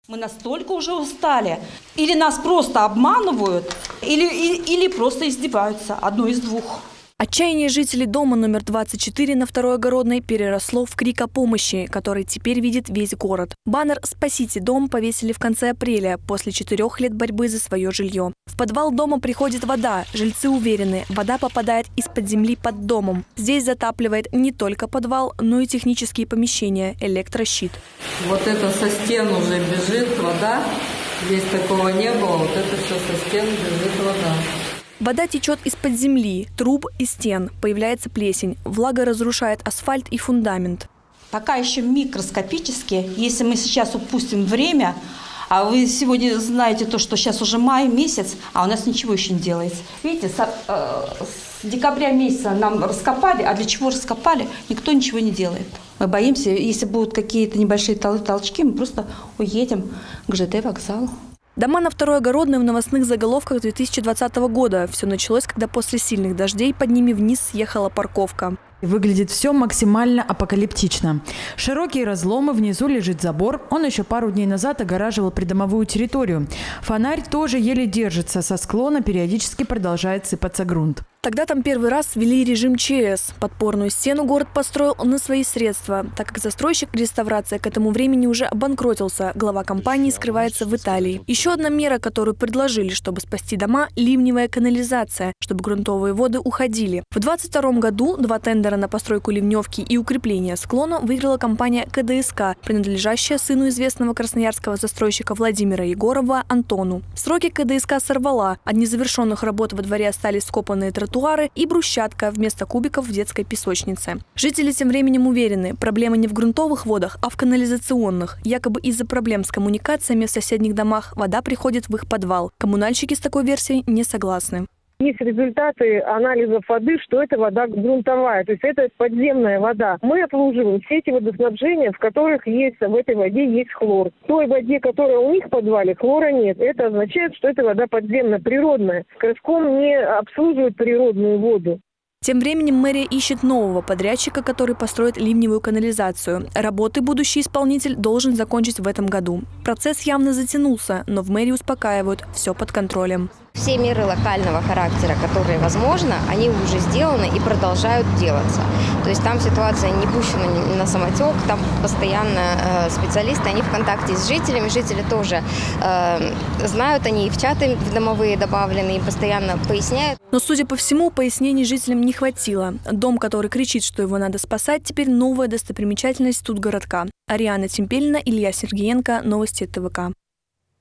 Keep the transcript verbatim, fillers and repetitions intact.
Мы настолько уже устали. Или нас просто обманывают, или, или, или просто издеваются. Одно из двух. Отчаяние жителей дома номер двадцать четыре на Второй Огородной переросло в крик о помощи, который теперь видит весь город. Баннер «Спасите дом» повесили в конце апреля, после четырех лет борьбы за свое жилье. В подвал дома приходит вода. Жильцы уверены, вода попадает из-под земли под домом. Здесь затапливает не только подвал, но и технические помещения, электрощит. Вот это со стен уже бежит вода. Здесь такого не было. Вот это все со стен бежит вода. Вода течет из-под земли, труб и стен. Появляется плесень. Влага разрушает асфальт и фундамент. Пока еще микроскопически. Если мы сейчас упустим время, а вы сегодня знаете то, что сейчас уже май месяц, а у нас ничего еще не делается. Видите, с, э, с декабря месяца нам раскопали, а для чего раскопали, никто ничего не делает. Мы боимся, если будут какие-то небольшие тол- толчки, мы просто уедем к ЖД вокзалу. Дома на Второй Огородной в новостных заголовках две тысячи двадцатого года. Все началось, когда после сильных дождей под ними вниз съехала парковка. Выглядит все максимально апокалиптично. Широкие разломы, внизу лежит забор. Он еще пару дней назад огораживал придомовую территорию. Фонарь тоже еле держится. Со склона периодически продолжает сыпаться грунт. Тогда там первый раз ввели режим ЧС. Подпорную стену город построил на свои средства, так как застройщик реставрация к этому времени уже обанкротился. Глава компании скрывается в Италии. Еще одна мера, которую предложили, чтобы спасти дома – ливневая канализация, чтобы грунтовые воды уходили. В двадцать втором году два тендера на постройку ливневки и укрепление склона выиграла компания КДСК, принадлежащая сыну известного красноярского застройщика Владимира Егорова Антону. Сроки КДСК сорвала. От незавершенных работ во дворе остались скопанные тротуары и брусчатка вместо кубиков в детской песочнице. Жители тем временем уверены, проблема не в грунтовых водах, а в канализационных. Якобы из-за проблем с коммуникациями в соседних домах вода приходит в их подвал. Коммунальщики с такой версией не согласны. Есть результаты анализов воды, что это вода грунтовая, то есть это подземная вода. Мы обслуживаем все эти водоснабжения, в которых есть, в этой воде есть хлор. В той воде, которая у них в подвале, хлора нет. Это означает, что это вода подземная, природная. Краском не обслуживает природную воду. Тем временем мэрия ищет нового подрядчика, который построит ливневую канализацию. Работы будущий исполнитель должен закончить в этом году. Процесс явно затянулся, но в мэрии успокаивают – все под контролем. Все меры локального характера, которые возможно, они уже сделаны и продолжают делаться. То есть там ситуация не пущена на самотек, там постоянно э, специалисты, они в контакте с жителями, жители тоже э, знают, они и в чаты в домовые добавлены, и постоянно поясняют. Но, судя по всему, пояснений жителям не хватило. Дом, который кричит, что его надо спасать, теперь новая достопримечательность студгородка. Ариана Темпелина, Илья Сергеенко, Новости ТВК.